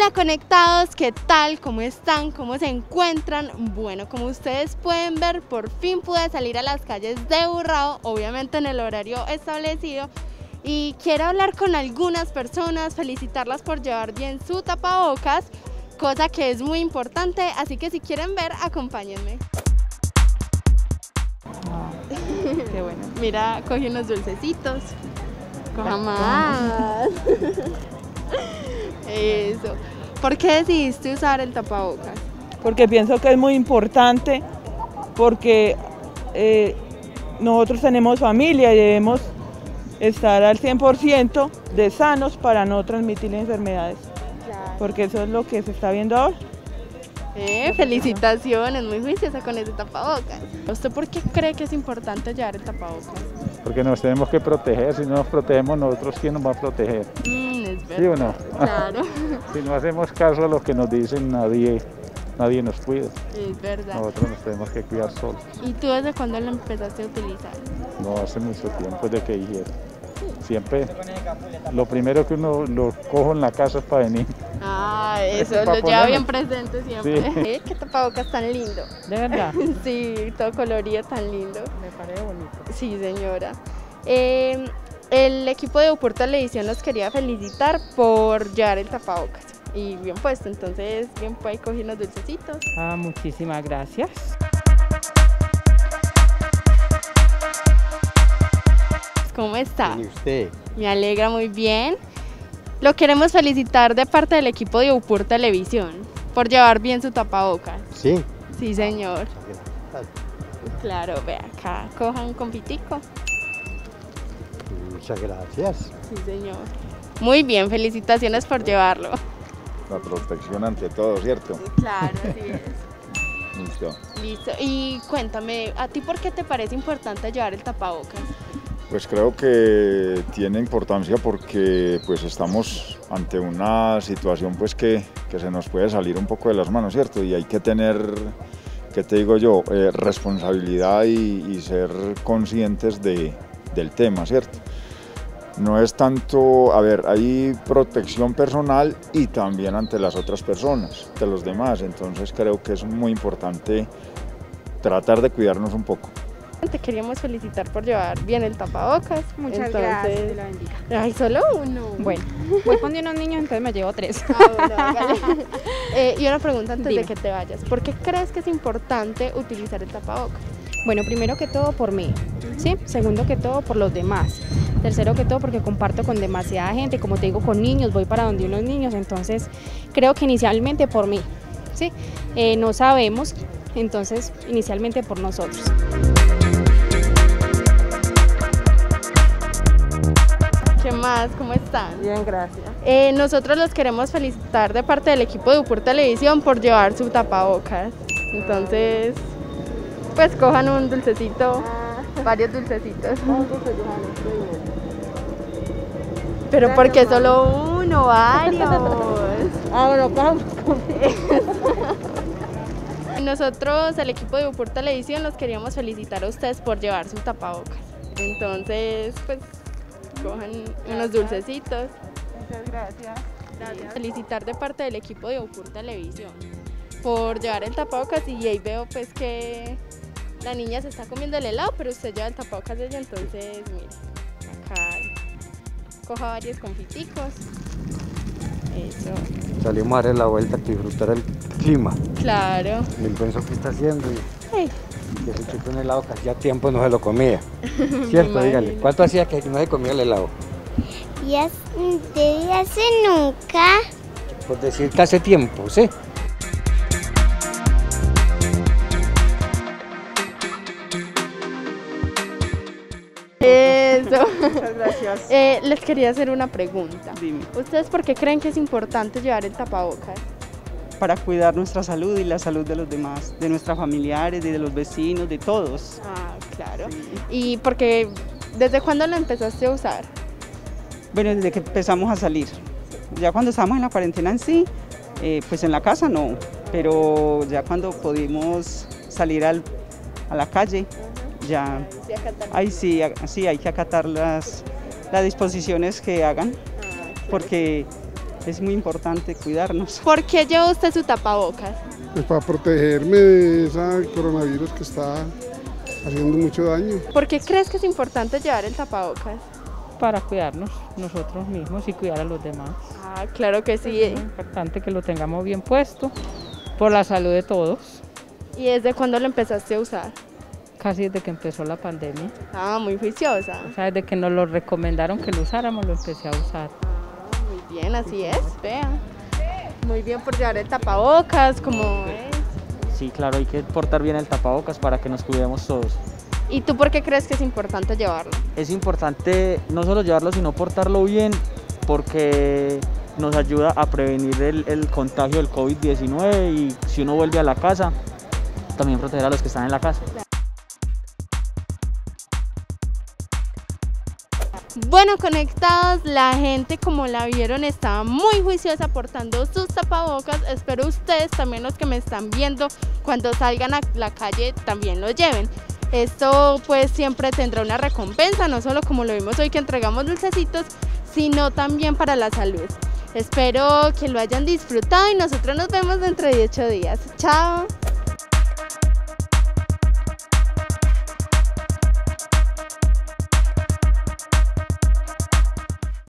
Hola conectados, ¿qué tal? ¿Cómo están? ¿Cómo se encuentran? Bueno, como ustedes pueden ver, por fin pude salir a las calles de Urrao, obviamente en el horario establecido, y quiero hablar con algunas personas, felicitarlas por llevar bien su tapabocas, cosa que es muy importante, así que si quieren ver, acompáñenme. Qué bueno. Mira, cogí unos dulcecitos. Coja más. Eso. ¿Por qué decidiste usar el tapabocas? Porque pienso que es muy importante, porque nosotros tenemos familia y debemos estar al 100% de sanos para no transmitir enfermedades. Claro. Porque eso es lo que se está viendo ahora. Felicitaciones, muy juiciosa con ese tapabocas. ¿Usted por qué cree que es importante llevar el tapabocas? Porque nos tenemos que proteger, si no nos protegemos nosotros, ¿quién nos va a proteger? Es verdad. ¿Sí o no? Claro. Si no hacemos caso a lo que nos dicen, nadie nos cuida. Es verdad. Nosotros nos tenemos que cuidar solos. ¿Y tú desde cuándo lo empezaste a utilizar? No hace mucho tiempo desde que dijeron. Siempre, lo primero que uno lo cojo en la casa es para venir. Ah, eso Para lo lleva ponerlo. bien presente siempre. Sí. ¿Qué tapabocas tan lindo? ¿De verdad? Sí, todo colorido, tan lindo. Me parece bonito. Sí, señora. El equipo de UPUR Televisión los quería felicitar por llevar el tapabocas. Y bien puesto, entonces bien puede coger unos dulcecitos. Ah, muchísimas gracias. ¿Cómo está? ¿Y usted? Me alegra muy bien. Lo queremos felicitar de parte del equipo de UPUR Televisión por llevar bien su tapabocas. Sí. Sí, señor. Claro, ve acá, cojan un confitico. Muchas gracias. Sí, señor. Muy bien, felicitaciones por llevarlo. La protección ante todo, ¿cierto? Claro, así es. Listo. Listo. Y cuéntame, ¿a ti por qué te parece importante llevar el tapabocas? Pues creo que tiene importancia porque pues estamos ante una situación pues que se nos puede salir un poco de las manos, ¿cierto? Y hay que tener, ¿qué te digo yo? Responsabilidad y ser conscientes del tema, ¿cierto? No es tanto, a ver, hay protección personal y también ante las otras personas, de los demás, entonces creo que es muy importante tratar de cuidarnos un poco. Te queríamos felicitar por llevar bien el tapabocas. Muchas gracias, Dios la bendiga. Ay, solo uno. Bueno, voy con unos niños, entonces me llevo 3. Ah, bueno, hágale. Y una pregunta antes Dime. de que te vayas. ¿Por qué crees que es importante utilizar el tapabocas? Bueno, primero que todo por mí, ¿sí? Segundo que todo por los demás. Tercero que todo porque comparto con demasiada gente, como te digo, con niños, voy para donde unos niños, entonces creo que inicialmente por mí, ¿sí? No sabemos, entonces inicialmente por nosotros. ¿Qué más? ¿Cómo están? Bien, gracias. Nosotros los queremos felicitar de parte del equipo de UPUR Televisión por llevar su tapabocas. Entonces, pues cojan un dulcecito, varios dulcecitos. Pero ¿por qué solo uno? Varios. Ah, bueno, Nosotros, el equipo de UPUR Televisión, los queríamos felicitar a ustedes por llevar su tapabocas. Entonces, pues, cojan unos dulcecitos. muchas gracias. Felicitar de parte del equipo de UPUR Televisión por llevar el tapabocas, y ahí veo pues que la niña se está comiendo el helado, pero usted lleva el tapabocas de ella, entonces mire, acá coja varios confiticos. Eso. Salimos a dar la vuelta a disfrutar el clima, Claro. el buen sol que está haciendo y Ay, que se chupó un helado que hacía tiempo no se lo comía. ¿Cierto? Me Dígale, imagino. ¿cuánto hacía que no se comía el helado? Desde hace nunca. Por decir que hace tiempo, ¿sí? eso. Muchas gracias. Les quería hacer una pregunta. Dime. ¿Ustedes por qué creen que es importante llevar el tapabocas? Para cuidar nuestra salud y la salud de los demás, de nuestros familiares, y de los vecinos, de todos. Ah, claro. ¿Y porque desde cuándo lo empezaste a usar? Bueno, desde que empezamos a salir. Ya cuando estábamos en la cuarentena en sí, pues en la casa no, pero ya cuando pudimos salir a la calle, ya, Sí, acatar. ahí sí hay que acatar las disposiciones que hagan, porque Es muy importante cuidarnos. ¿Por qué lleva usted su tapabocas? Pues para protegerme de ese coronavirus que está haciendo mucho daño. ¿Por qué crees que es importante llevar el tapabocas? Para cuidarnos nosotros mismos y cuidar a los demás. Ah, claro que sí. Es muy importante que lo tengamos bien puesto por la salud de todos. ¿Y desde cuándo lo empezaste a usar? Casi desde que empezó la pandemia. Ah, muy juiciosa. O sea, desde que nos lo recomendaron que lo usáramos, lo empecé a usar. Muy bien, así es, vea. Muy bien por llevar el tapabocas, como es. Sí, claro, hay que portar bien el tapabocas para que nos cuidemos todos. ¿Y tú por qué crees que es importante llevarlo? Es importante no solo llevarlo, sino portarlo bien, porque nos ayuda a prevenir el contagio del COVID-19 y si uno vuelve a la casa, también proteger a los que están en la casa. Bueno, conectados, la gente, como la vieron, estaba muy juiciosa portando sus tapabocas. Espero ustedes, también los que me están viendo, cuando salgan a la calle también lo lleven. Esto pues siempre tendrá una recompensa, no solo como lo vimos hoy que entregamos dulcecitos, sino también para la salud. Espero que lo hayan disfrutado y nosotros nos vemos dentro de 8 días. Chao.